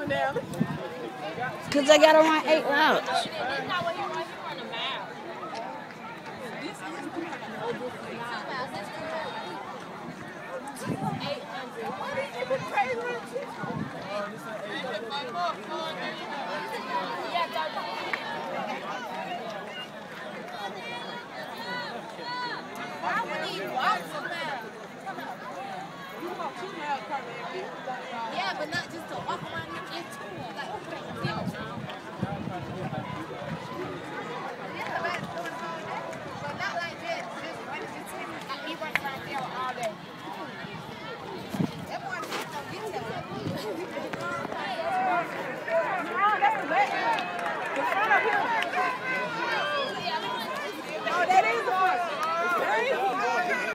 Because I got to run 8 routes. Yeah, but not just to walk around and get to it. Like,